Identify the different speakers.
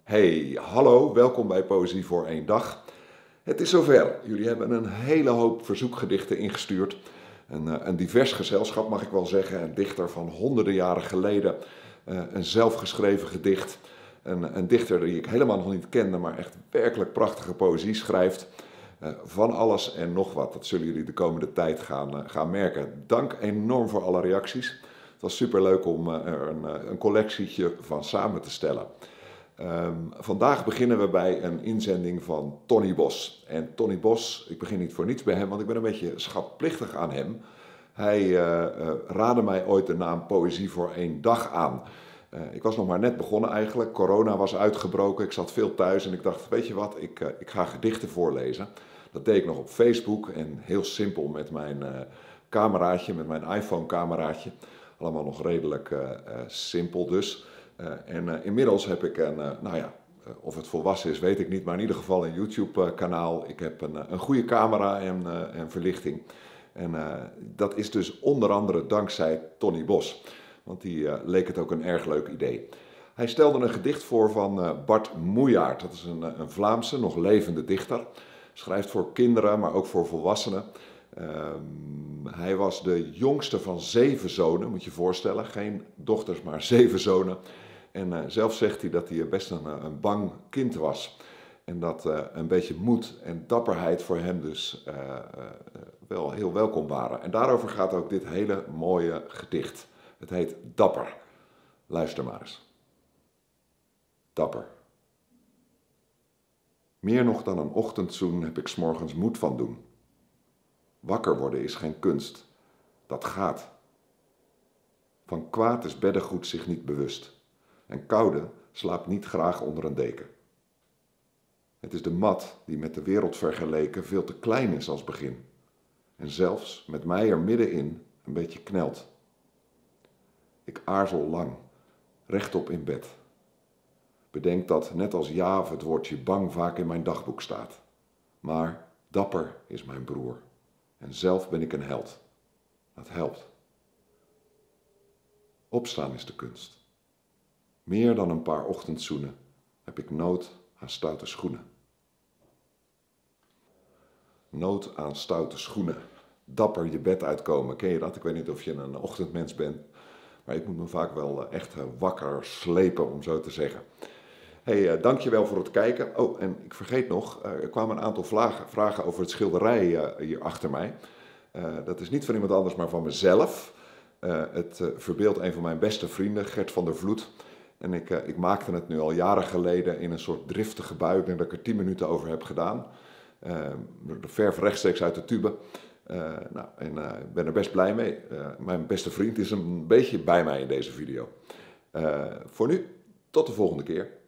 Speaker 1: Hey, hallo, welkom bij Poëzie voor één dag. Het is zover. Jullie hebben een hele hoop verzoekgedichten ingestuurd. Een divers gezelschap mag ik wel zeggen. Een dichter van honderden jaren geleden. Een zelfgeschreven gedicht. Een dichter die ik helemaal nog niet kende, maar echt werkelijk prachtige poëzie schrijft. Van alles en nog wat. Dat zullen jullie de komende tijd gaan merken. Dank enorm voor alle reacties. Het was superleuk om er een collectietje van samen te stellen. Vandaag beginnen we bij een inzending van Tony Bos. En Tony Bos, ik begin niet voor niets bij hem, want ik ben een beetje schatplichtig aan hem. Hij raadde mij ooit de naam Poëzie voor één dag aan. Ik was nog maar net begonnen eigenlijk, corona was uitgebroken, ik zat veel thuis en ik dacht, weet je wat, ik ga gedichten voorlezen. Dat deed ik nog op Facebook en heel simpel met mijn cameraatje, met mijn iPhone cameraatje. Allemaal nog redelijk simpel dus. Inmiddels heb ik of het volwassen is weet ik niet, maar in ieder geval een YouTube kanaal. Ik heb een goede camera en verlichting. En dat is dus onder andere dankzij Tony Bos. Want die leek het ook een erg leuk idee. Hij stelde een gedicht voor van Bart Moejaert. Dat is een Vlaamse, nog levende dichter. Schrijft voor kinderen, maar ook voor volwassenen. Hij was de jongste van 7 zonen, moet je je voorstellen. Geen dochters, maar 7 zonen. En zelf zegt hij dat hij best een bang kind was. En dat een beetje moed en dapperheid voor hem dus wel heel welkom waren. En daarover gaat ook dit hele mooie gedicht. Het heet Dapper. Luister maar eens. Dapper. Meer nog dan een ochtendzoen heb ik 's morgens moed van doen. Wakker worden is geen kunst. Dat gaat. Van kwaad is beddengoed zich niet bewust. En koude slaapt niet graag onder een deken. Het is de mat die met de wereld vergeleken veel te klein is als begin. En zelfs met mij er middenin een beetje knelt. Ik aarzel lang, rechtop in bed. Bedenk dat net als Jaap het woordje bang vaak in mijn dagboek staat. Maar dapper is mijn broer. En zelf ben ik een held. Dat helpt. Opstaan is de kunst. Meer dan een paar ochtendzoenen heb ik nood aan stoute schoenen. Nood aan stoute schoenen. Dapper je bed uitkomen. Ken je dat? Ik weet niet of je een ochtendmens bent. Maar ik moet me vaak wel echt wakker slepen, om zo te zeggen. Hey, dankjewel voor het kijken. Oh, en ik vergeet nog, er kwamen een aantal vragen over het schilderij hier achter mij. Dat is niet van iemand anders, maar van mezelf. Het verbeeldt een van mijn beste vrienden, Gert van der Vloed. En ik maakte het nu al jaren geleden in een soort driftige bui. Ik denk dat ik er 10 minuten over heb gedaan. De verf rechtstreeks uit de tube. Ik ben er best blij mee. Mijn beste vriend is een beetje bij mij in deze video. Voor nu, tot de volgende keer.